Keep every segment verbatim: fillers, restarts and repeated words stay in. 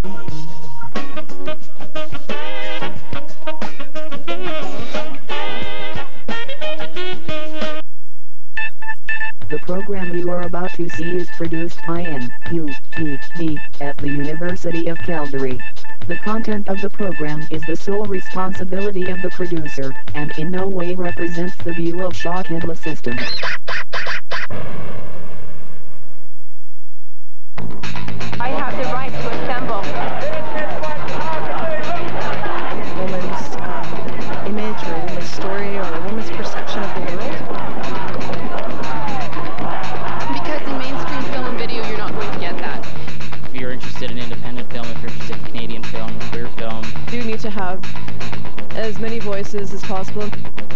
The program you are about to see is produced by N U T V at the University of Calgary. The content of the program is the sole responsibility of the producer, and in no way represents the view of Shaw Candle System. I have the right to assemble. A woman's um, image, or a woman's story, or a woman's perception of the world. Because in mainstream film and video, you're not going to get that. If you're interested in independent film, if you're interested in Canadian film, queer film, You do need to have as many voices as possible.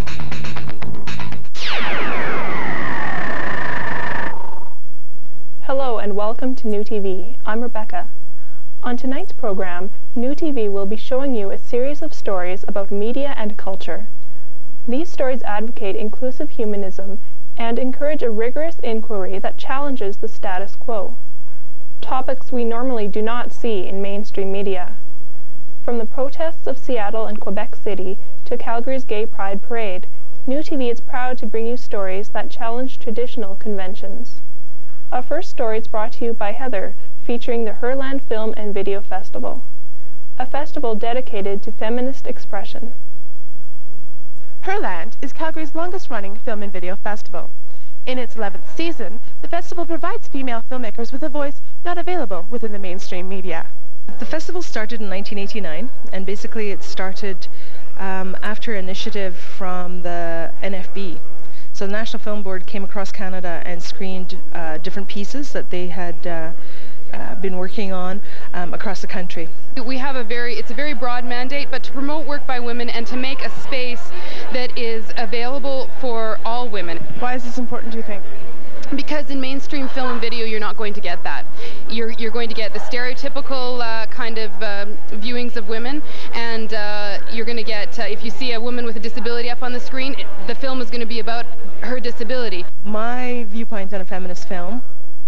Hello and welcome to New T V. I'm Rebecca. On tonight's program, New T V will be showing you a series of stories about media and culture. These stories advocate inclusive humanism and encourage a rigorous inquiry that challenges the status quo, topics we normally do not see in mainstream media. From the protests of Seattle and Quebec City to Calgary's Gay Pride Parade, New T V is proud to bring you stories that challenge traditional conventions. Our first story is brought to you by Heather, featuring the Herland Film and Video Festival, a festival dedicated to feminist expression. Herland is Calgary's longest-running film and video festival. In its eleventh season, the festival provides female filmmakers with a voice not available within the mainstream media. The festival started in nineteen eighty-nine, and basically it started um, after initiative from the N F B. So the National Film Board came across Canada and screened uh, different pieces that they had uh, uh, been working on um, across the country. We have a very, it's a very broad mandate, but to promote work by women and to make a space that is available for all women. Why is this important, do you think? Because in mainstream film and video, you're not going to get that. You're, you're going to get the stereotypical uh, kind of um, viewings of women, and uh, you're going to get, uh, if you see a woman with a disability up on the screen, it, the film is going to be about her disability. My viewpoint on a feminist film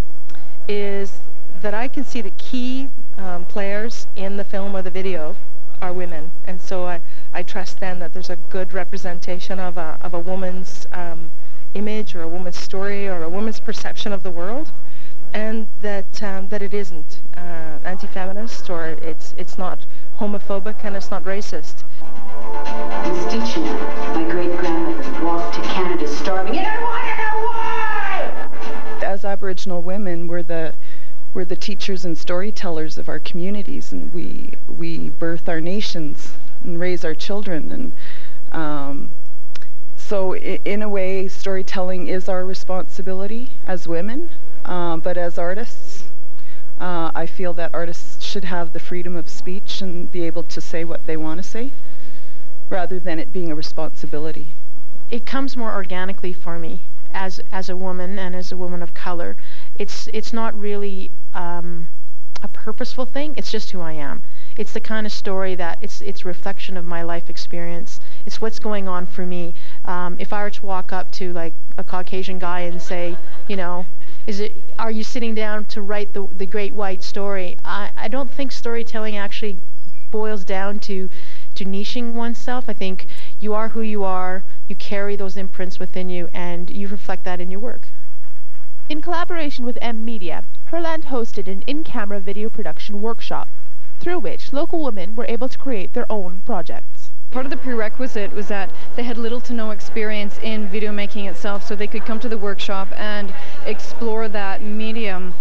is that I can see the key um, players in the film or the video are women, and so I, I trust then that there's a good representation of a, of a woman's um, image, or a woman's story, or a woman's perception of the world, and that um, that it isn't uh, anti-feminist, or it's it's not homophobic, and it's not racist. Stichina, my great-grandmother, walked to Canada starving, and I want to know why! As Aboriginal women, we're the we're the teachers and storytellers of our communities, and we we birth our nations and raise our children, and um, so I, in a way, storytelling is our responsibility as women, uh, but as artists, uh, I feel that artists should have the freedom of speech and be able to say what they want to say, rather than it being a responsibility. It comes more organically for me as as a woman and as a woman of color. It's it's not really um, a purposeful thing. It's just who I am. It's the kind of story that it's it's a reflection of my life experience. It's what's going on for me. Um, if I were to walk up to like a Caucasian guy and say, you know, is it are you sitting down to write the the great white story? I I don't think storytelling actually boils down to to niching oneself. I think you are who you are. You carry those imprints within you, and you reflect that in your work. In collaboration with M Media, Herland hosted an in-camera video production workshop, through which local women were able to create their own projects. Part of the prerequisite was that they had little to no experience in video making itself, so they could come to the workshop and explore that medium,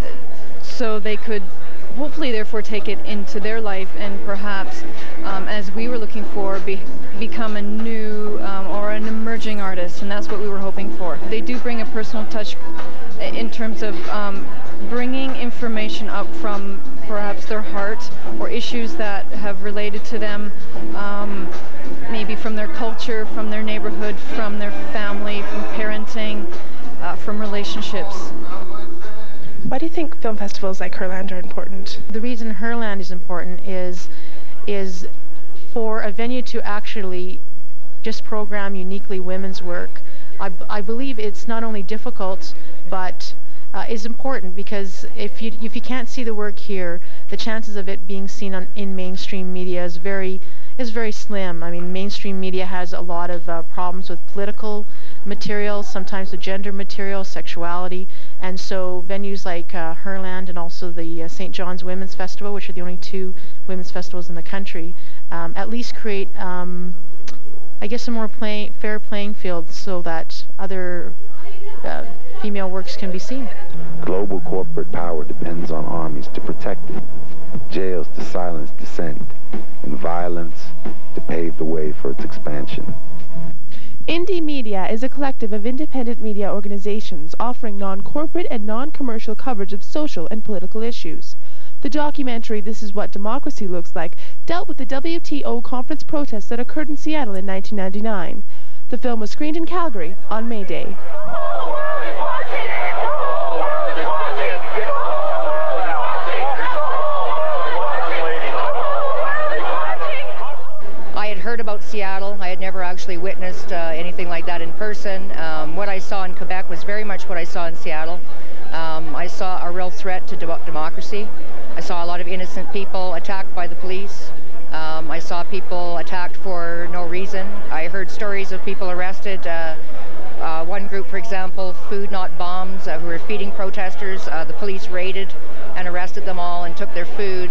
so they could hopefully therefore take it into their life and perhaps, um, as we were looking for, be, become a new um, or an emerging artist, and that's what we were hoping for. They do bring a personal touch in terms of um, bringing information up from perhaps their heart, or issues that have related to them, um, maybe from their culture, from their neighborhood, from their family, from parenting, uh, from relationships. Why do you think film festivals like Herland are important? The reason Herland is important is is for a venue to actually just program uniquely women's work. I, I believe it's not only difficult, but uh, is important, because if you if you can't see the work here, the chances of it being seen on in mainstream media is very is very slim. I mean, mainstream media has a lot of uh, problems with political material, sometimes with gender material, sexuality, and so venues like uh, Herland and also the uh, Saint John's Women's Festival, which are the only two women's festivals in the country, um, at least create, um, I guess, a more play fair playing field so that other uh, female works can be seen. Global corporate power depends on armies to protect it, jails to silence dissent, and violence to pave the way for its expansion. Indie Media is a collective of independent media organizations offering non-corporate and non-commercial coverage of social and political issues. The documentary This Is What Democracy Looks Like dealt with the W T O conference protests that occurred in Seattle in nineteen ninety-nine. The film was screened in Calgary on May Day. I had heard about Seattle. I had never actually witnessed uh, anything like that in person. Um, what I saw in Quebec was very much what I saw in Seattle. Um, I saw a real threat to de democracy. I saw a lot of innocent people attacked by the police. Um, I saw people attacked for no reason. I heard stories of people arrested. Uh, uh, one group, for example, Food Not Bombs, uh, who were feeding protesters. Uh, the police raided and arrested them all and took their food.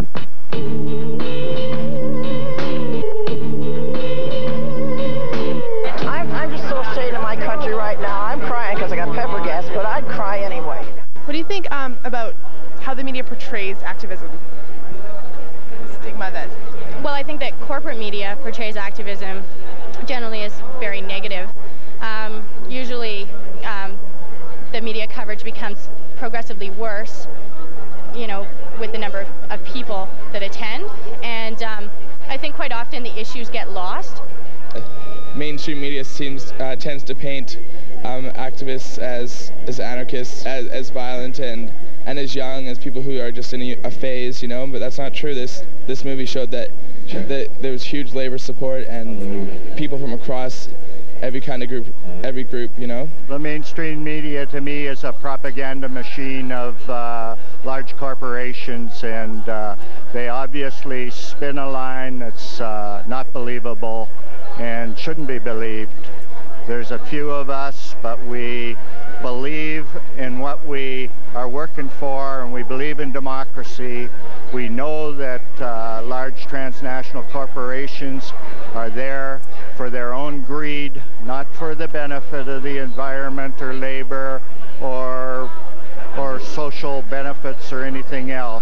I'm, I'm just so ashamed of my country right now. I'm crying because I got pepper gas, but I'd cry anyway. What do you think um, about how the media portrays activism? Stigma that. Well, I think that corporate media portrays activism generally as very negative. Um, usually, um, the media coverage becomes progressively worse, you know, with the number of, of people that attend, and um, I think quite often the issues get lost. Mainstream media seems uh, tends to paint um, activists as as anarchists, as, as violent, and and as young as people who are just in a, a phase, you know. But that's not true. This this movie showed that that there was huge labor support and people from across every kind of group, every group, you know. The mainstream media to me is a propaganda machine of uh, large corporations, and uh, they obviously spin a line that's uh, not believable and shouldn't be believed. There's a few of us, but we believe in what we are working for, and we believe in democracy. We know that uh, large transnational corporations are there for their own greed, not for the benefit of the environment or labor or, or social benefits or anything else.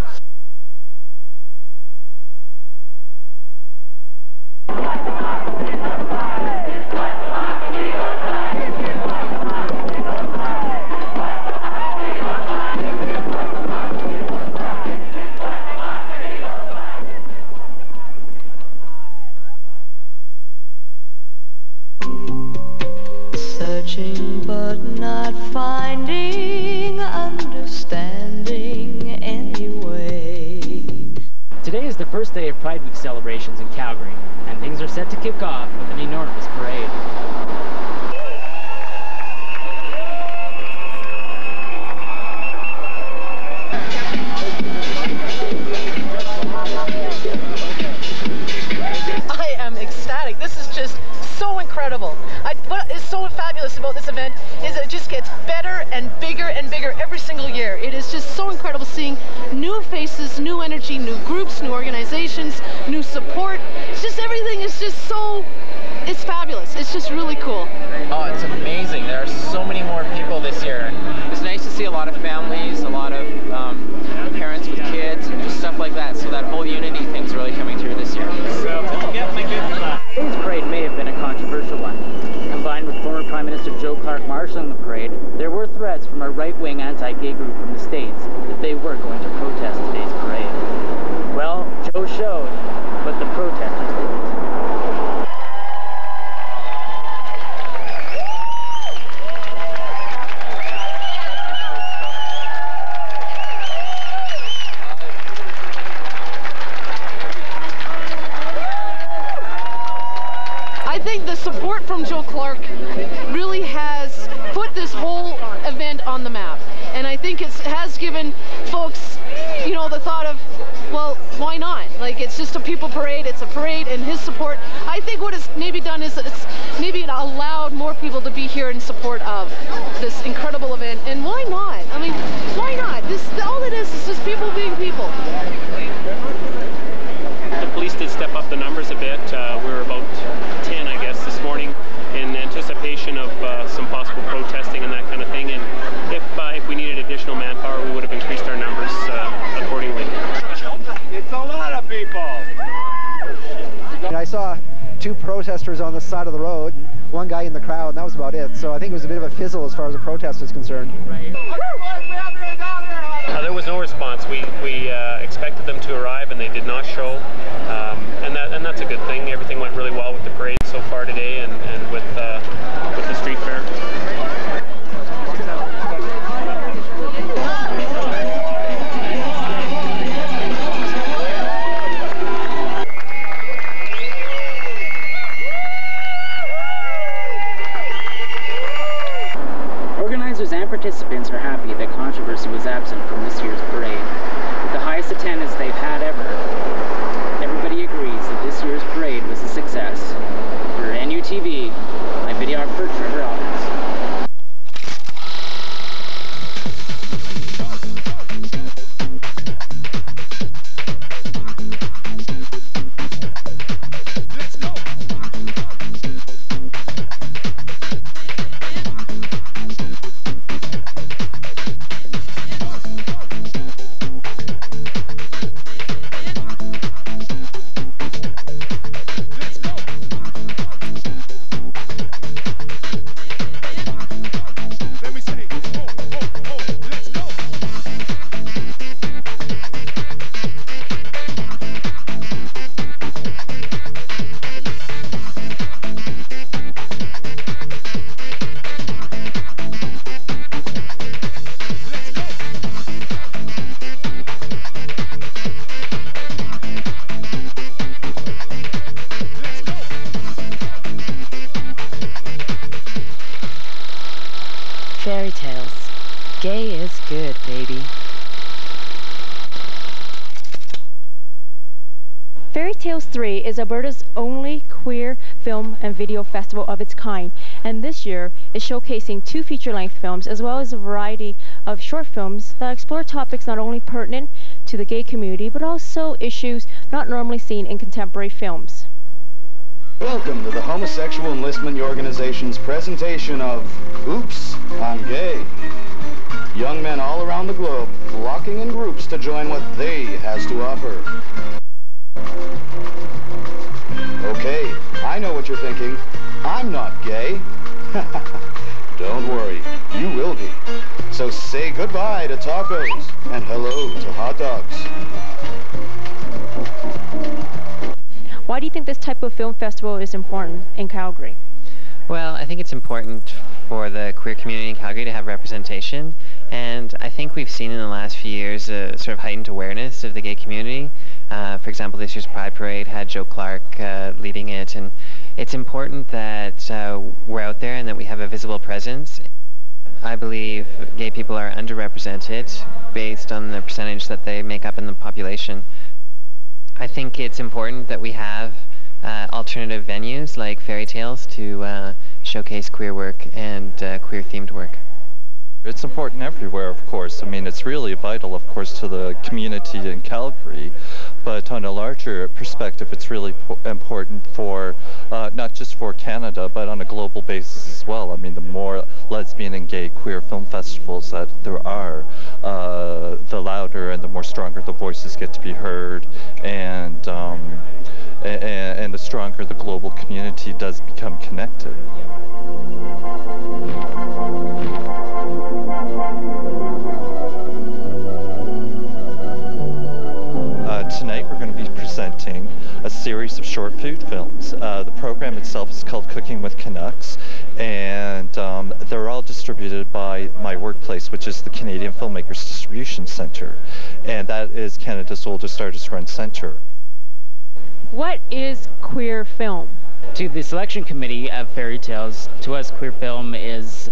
Searching but not finding understanding anyway. Today is the first day of Pride Week celebrations in Calgary, and things are set to kick off with an enormous parade. I am ecstatic. This is just so incredible. I, what is so fabulous about this event is it just gets better and bigger and bigger every single year. It is just so incredible seeing new faces, new energy, new groups, new organizations, new support. It's just everything is just so, it's fabulous. It's just really cool. Oh, it's amazing. There are so many more people this year. It's nice to see a lot of families, a lot of um, parents with kids, and just stuff like that. So that whole unity thing's really coming through this year. Today's parade may have been a controversial one. Combined with former Prime Minister Joe Clark marshalling the parade, there were threats from a right-wing anti-gay group from the States that they were going to protest today's parade. Well, Joe showed, but the protesters didn't. I think the support from Joe Clark really has put this whole event on the map. And I think it has given folks, you know, the thought of, well, why not? Like, it's just a people parade, it's a parade, and his support. I think what it's maybe done is that it's maybe it allowed more people to be here in support of this incredible event. And why not? I mean, why not? This, all it is is just people being people. The police did step up the numbers a bit. Uh, we were about ten, I guess, this morning in anticipation of uh, some possible protesting and that kind of thing. And if, uh, if we needed additional manpower, we would have increased our numbers uh, accordingly. It's a lot of people. I saw two protesters on the side of the road, one guy in the crowd, and that was about it. So I think it was a bit of a fizzle as far as the protest is concerned. Uh, there was no response. We, we uh, expected them to arrive, and they did not show. Um, and, that, and that's a good thing. Everything went really well with the parade so far today, and, and with, uh, with the street fair. Organizers and participants are happy that controversy was absent from this year's parade. With the highest attendance they've had ever, everybody agrees that this year's parade was a success. For N U T V, I'm videographer Trevor Alkins. Fairy tales. Gay is good, baby. Fairy Tales three is Alberta's only queer film and video festival of its kind, and this year is showcasing two feature-length films as well as a variety of short films that explore topics not only pertinent to the gay community but also issues not normally seen in contemporary films. Welcome to the Homosexual Enlistment Organization's presentation of Oops, I'm Gay. Young men all around the globe flocking in groups to join what they has to offer. Okay, I know what you're thinking. I'm not gay. Don't worry, you will be. So say goodbye to tacos and hello to hot dogs. Why do you think this type of film festival is important in Calgary? Well, I think it's important for the queer community in Calgary to have representation, and I think we've seen in the last few years a sort of heightened awareness of the gay community. Uh, for example, this year's Pride Parade had Joe Clark uh, leading it, and it's important that uh, we're out there and that we have a visible presence. I believe gay people are underrepresented based on the percentage that they make up in the population. I think it's important that we have uh, alternative venues like Fairy Tales to uh, showcase queer work and uh, queer-themed work. It's important everywhere, of course. I mean, it's really vital, of course, to the community in Calgary. But on a larger perspective, it's really important for, uh, not just for Canada, but on a global basis as well. I mean, the more lesbian and gay queer film festivals that there are, uh, the louder and the more stronger the voices get to be heard, and, um, and, and the stronger the global community does become connected. Uh, tonight we're going to be presenting a series of short food films. Uh, the program itself is called Cooking with Canucks, and um, they're all distributed by my workplace, which is the Canadian Filmmakers Distribution Centre, and that is Canada's oldest artist-run centre. What is queer film? To the selection committee of Fairy Tales, to us queer film is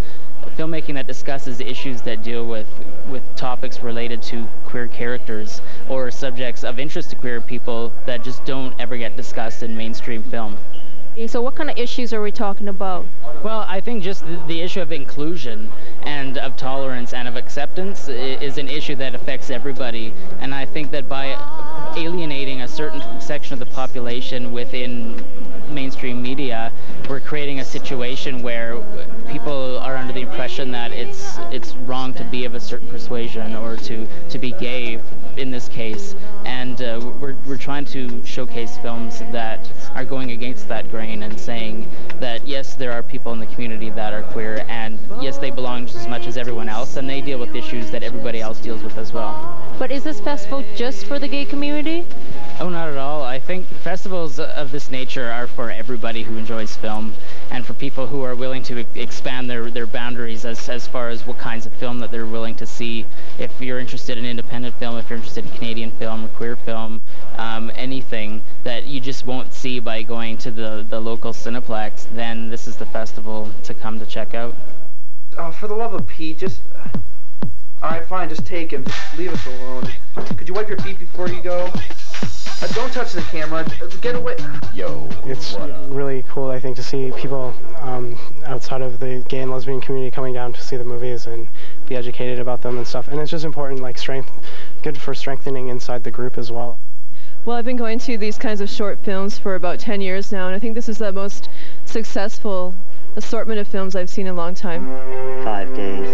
filmmaking that discusses issues that deal with with topics related to queer characters or subjects of interest to queer people that just don't ever get discussed in mainstream film. So what kind of issues are we talking about? Well, I think just the, the issue of inclusion and of tolerance and of acceptance is an issue that affects everybody, and I think that by alienating a certain section of the population within mainstream media, we're creating a situation where people are under the impression that it's it's wrong to be of a certain persuasion or to to be gay in this case, and uh, we're we're trying to showcase films that are going against that grain and saying that yes, there are people in the community that are queer, and yes, they belong just as much as everyone else, and they deal with issues that everybody else deals with as well. But is this festival just for the gay community? Oh, not at all. I think festivals of this nature are for everybody who enjoys film, and for people who are willing to expand their, their boundaries as, as far as what kinds of film that they're willing to see. If you're interested in independent film, if you're interested in Canadian film or queer film, um, anything that you just won't see by going to the, the local Cineplex, then this is the festival to come to check out. Oh, for the love of Pete, just... Uh, Alright, fine, just take him. Just leave us alone. Could you wipe your feet before you go? Uh, don't touch the camera. Get away. Yo. It's really cool, I think, to see people um, outside of the gay and lesbian community coming down to see the movies and be educated about them and stuff. And it's just important, like, strength, good for strengthening inside the group as well. Well, I've been going to these kinds of short films for about ten years now, and I think this is the most successful assortment of films I've seen in a long time. Five days.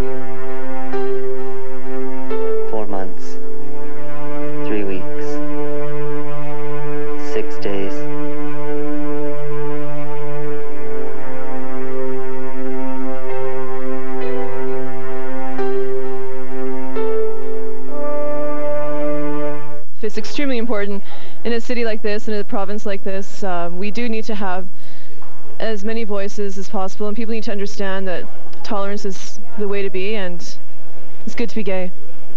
Four months. Three weeks. Six days. It's extremely important in a city like this, in a province like this. Uh, we do need to have as many voices as possible, and people need to understand that tolerance is the way to be, and it's good to be gay.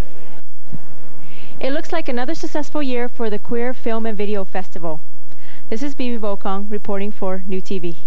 It looks like another successful year for the Queer Film and Video Festival. This is Bibi Volkong reporting for New T V.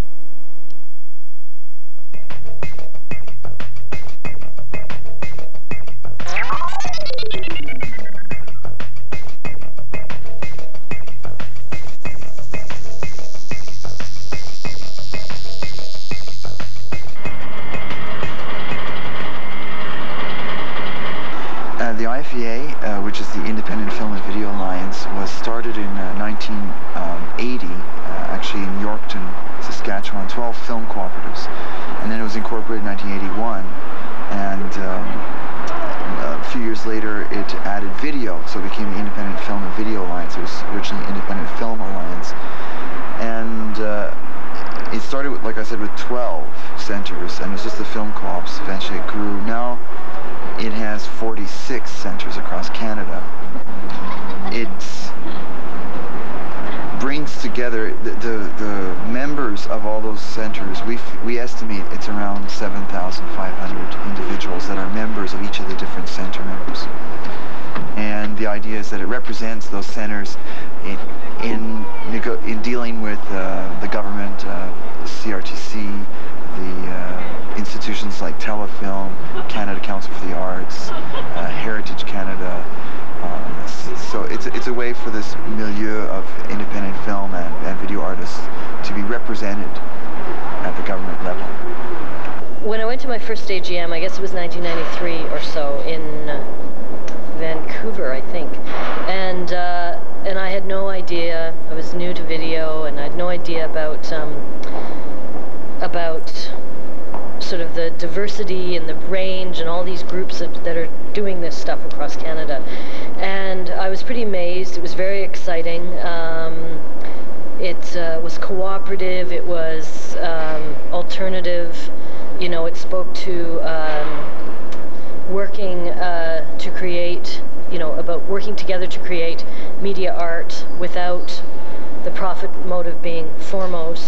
The I F E A, uh, which is the Independent Film and Video Alliance, was started in uh, nineteen eighty, uh, actually in Yorkton, Saskatchewan, twelve film cooperatives. And then it was incorporated in nineteen eighty-one, and um, a few years later it added video, so it became the Independent Film and Video Alliance. It was originally Independent Film Alliance. And uh, it started, with, like I said, with twelve centers, and it was just the film co-ops. Eventually it grew. Now it has forty-six centers across Canada. It brings together the, the, the members of all those centers. We, we estimate it's around seven thousand five hundred individuals that are members of each of the different center members. And the idea is that it represents those centers in, in, in dealing with uh, the government, uh, the C R T C, the uh, institutions like Telefilm, Canada Council for the Arts, uh, Heritage Canada. Um, so it's, it's a way for this milieu of independent film and, and video artists to be represented at the government level. When I went to my first A G M, I guess it was nineteen ninety-three or so, in uh, Vancouver, I think, and uh, and I had no idea. I was new to video, and I had no idea about um, about sort of the diversity and the range and all these groups that, that are doing this stuff across Canada. And I was pretty amazed. It was very exciting. Um, it uh, was cooperative. It was um, alternative. You know, it spoke to um, working uh, to create, you know, about working together to create media art without the profit motive being foremost.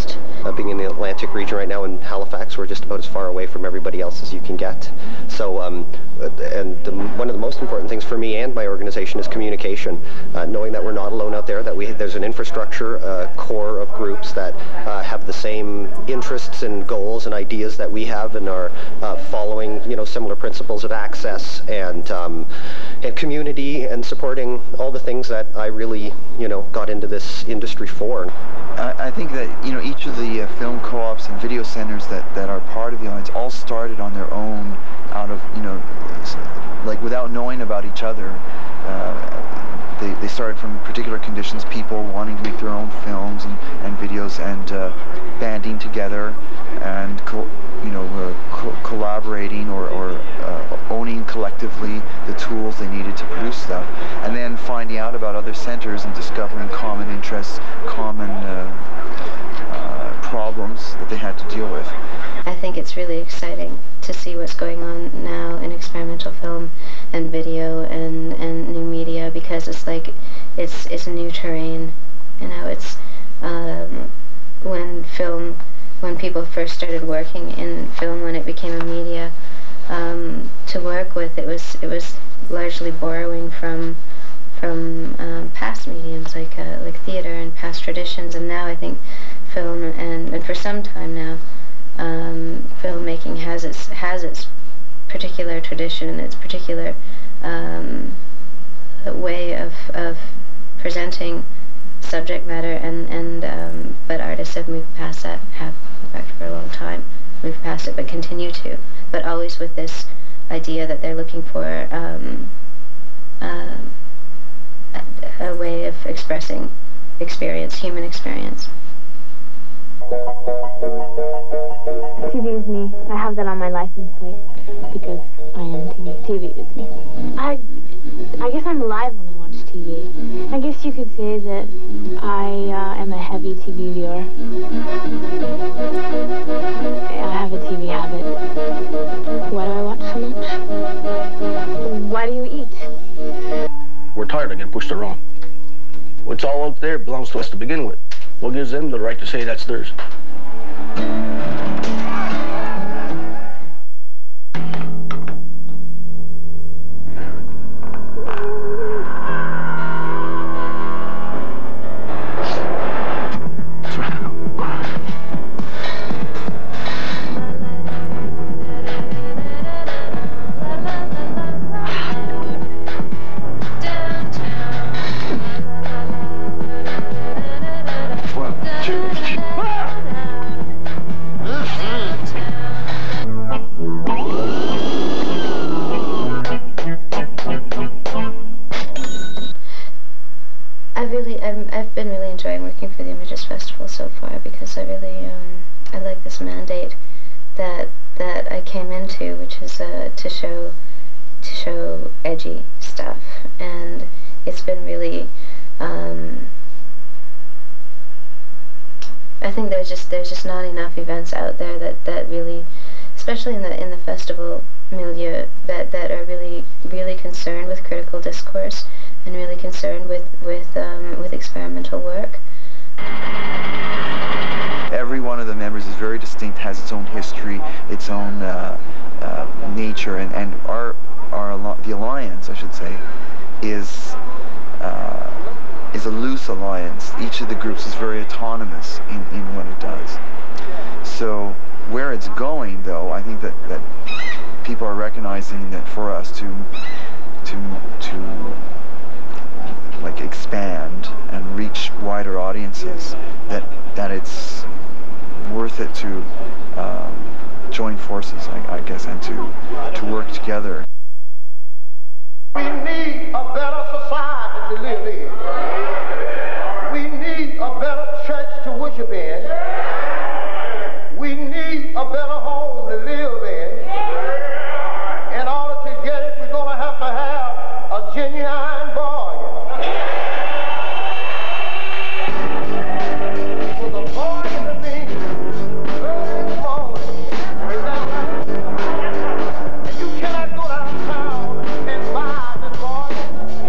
uh, being in the Atlantic region right now in Halifax, we're just about as far away from everybody else as you can get. So, um, and the, one of the most important things for me and my organization is communication, uh, knowing that we're not alone out there, that we there's an infrastructure uh, core of groups that uh, have the same interests and goals and ideas that we have and are uh, following, you know, similar principles of access and um, and community and supporting all the things that I really, you know, got into this industry for. I, I think that, you know, each of the uh, film co-ops and video centers that, that are part of the Alliance all started on their own out of, you know, like without knowing about each other. Uh, they, they started from particular conditions, people wanting to make their own films and, and videos and uh, banding together and, co you know, uh, co collaborating or, or uh, owning collectively the tools they needed to produce stuff, and then finding out about other centers and discovering common interests, common uh, uh, problems that they had to deal with. I think it's really exciting to see what's going on now in experimental film and video and, and new media, because it's like it's it's a new terrain. You know, it's um, when film, when people first started working in film, when it became a media um, to work with, it was it was largely borrowing from from um, past mediums like uh, like theater and past traditions, and now I think film and and for some time now. Um, filmmaking has its has its particular tradition, its particular um, way of of presenting subject matter, and and um, but artists have moved past that, have in fact for a long time moved past it, but continue to, but always with this idea that they're looking for um, uh, a, a way of expressing experience, human experience. T V is me. I have that on my license plate because I am T V. T V is me. I, I guess I'm alive when I watch T V. I guess you could say that I uh, am a heavy T V viewer. I have a T V habit. Why do I watch so much? Why do you eat? We're tired of getting pushed around. What's all out there belongs to us to begin with. What gives them the right to say that's theirs? I've been really enjoying working for the Images Festival so far, because I really um, I like this mandate that that I came into, which is uh, to show to show edgy stuff, and it's been really um, I think there's just there's just not enough events out there that that really, especially in the in the festival milieu, that that are really really concerned with critical discourse and really concerned with with um, with experimental work. Every one of the members is very distinct, has its own history, its own uh, uh, nature, and and our our the alliance, I should say, is uh, is a loose alliance. Each of the groups is very autonomous in in what it does. So where it's going, though, I think that that people are recognizing that for us to to to like expand and reach wider audiences, that that it's worth it to um, join forces, I, I guess, and to to work together. We need a better society to live in. We need a better church to worship in. We need a better home to live in. In order to get it, we're going to have to have a genuine bargain. With a bargain to be early in the morning, and you cannot go downtown and buy this bargain.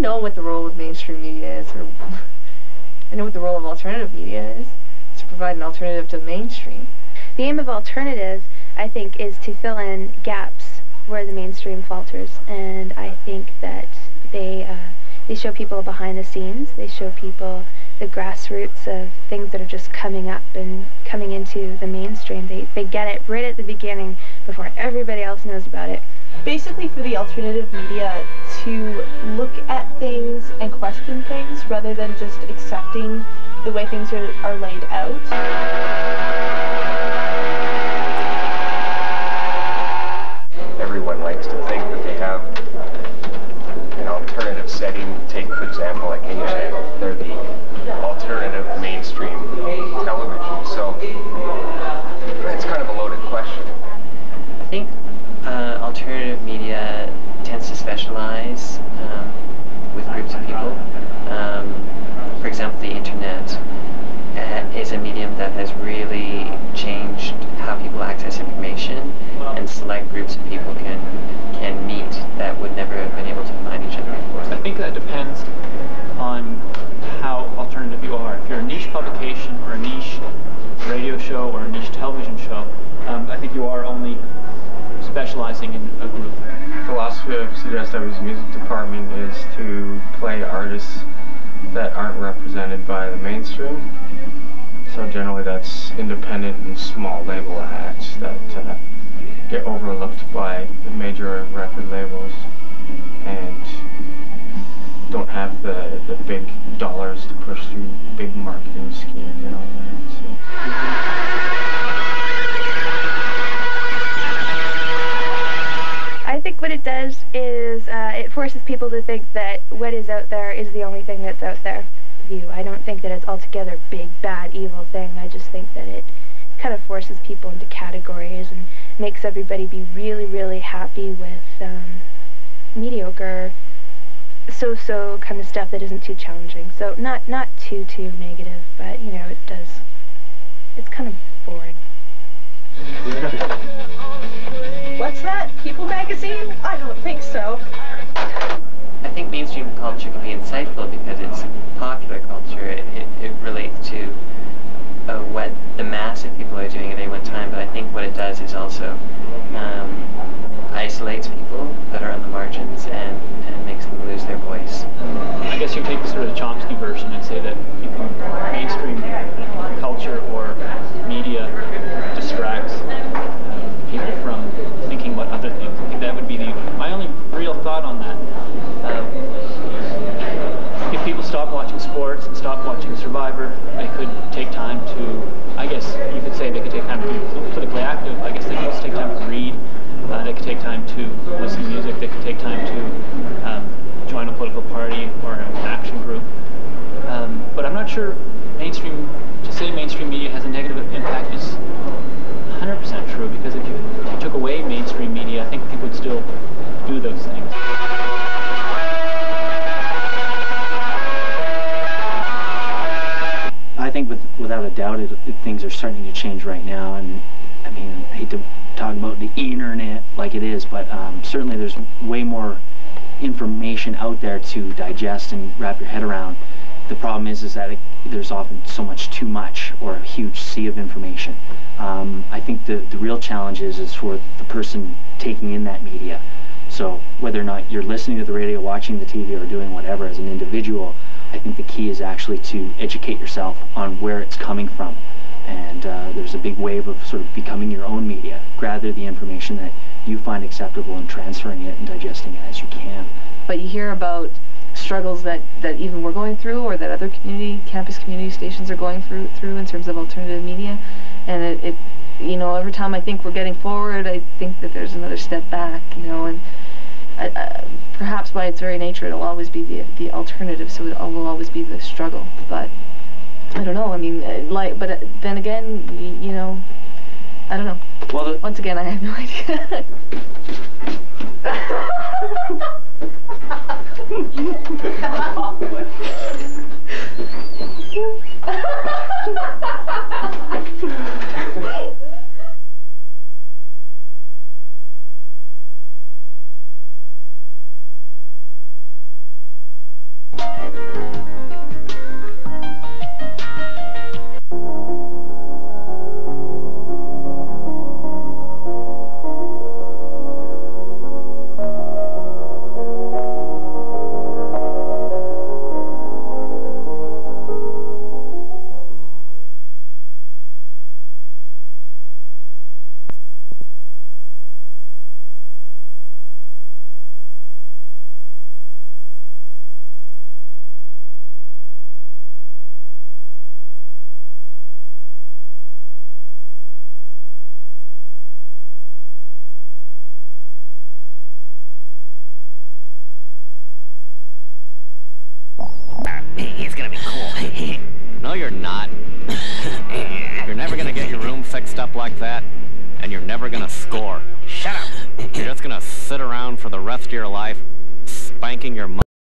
know what the role of mainstream media is, or I know what the role of alternative media is, to provide an alternative to mainstream. The aim of alternative, I think, is to fill in gaps where the mainstream falters, and I think that they uh, they show people behind the scenes. They show people the grassroots of things that are just coming up and coming into the mainstream. They they get it right at the beginning before everybody else knows about it. Basically, for the alternative media to look at things and question things rather than just accepting the way things are, are laid out. Everyone likes to think that they have an alternative setting. Take, for example, like Asia Channel. They're the alternative mainstream television. So it's kind of a loaded question. I think uh, alternative media tends to specialize um, with groups of people. Um, for example, the internet uh, is a medium that has really changed how people access information, and select groups of people can can meet that would never have been able to find each other before. I think that depends on how alternative you are. If you're a niche publication or a niche radio show or a niche television show, um, I think you are only specializing in a group. Philosophy of C S W's music department is to play artists that aren't represented by the mainstream. So generally that's independent and small label acts that uh, get overlooked by the major record labels and don't have the, the big dollars to push through big marketing schemes and all that. So. I think what it does is uh, it forces people to think that what is out there is the only thing that's out there. View. I don't think that it's altogether big, bad, evil thing. I just think that it kind of forces people into categories and makes everybody be really, really happy with um, mediocre, so-so kind of stuff that isn't too challenging. So not not too, too negative, but, you know, it does. It's kind of boring. What's that? People magazine? I don't think so. I think mainstream culture can be insightful because it's popular culture. It, it, it relates to uh, what the mass of people are doing at any one time, but I think what it does is also um, isolates people that are on the margins and, and makes them lose their voice. I guess you take the sort of Chomsky version and say that you can mainstream culture or media distracts um, people from thinking about other things. I think that would be the my only real thought on that. Um, if people stop watching sports and stop watching Survivor, they could take time to, I guess you could say they could take time to be politically active. I guess they could also take time to read. Uh, they could take time to listen to music. They could take time to um, join a political party or an action group. Um, but I'm not sure mainstream, to say mainstream media has a negative impact is one hundred percent true, because if you, if you took away mainstream media, I think people would still do those things. I think with, without a doubt it, it, things are starting to change right now, and I mean, I hate to talk about the internet like it is, but um, certainly there's way more information out there to digest and wrap your head around. The problem is is that it, there's often so much too much, or a huge sea of information. Um, I think the, the real challenge is, is for the person taking in that media. So whether or not you're listening to the radio, watching the T V, or doing whatever as an individual, I think the key is actually to educate yourself on where it's coming from. And uh, there's a big wave of sort of becoming your own media. Gather the information that you find acceptable and transferring it and digesting it as you can. But you hear about struggles that, that even we're going through, or that other community, campus community stations are going through, through in terms of alternative media. And it, it, you know, every time I think we're getting forward, I think that there's another step back, you know, and I, I, perhaps by its very nature it'll always be the, the alternative, so it will always be the struggle. But I don't know, I mean, uh, like, but uh, then again, you, you know, I don't know. Well, the once again, I have no idea. He's gonna be cool. No, you're not. You're never gonna get your room fixed up like that, and you're never gonna score. Shut up. You're just gonna sit around for the rest of your life, spanking your mom.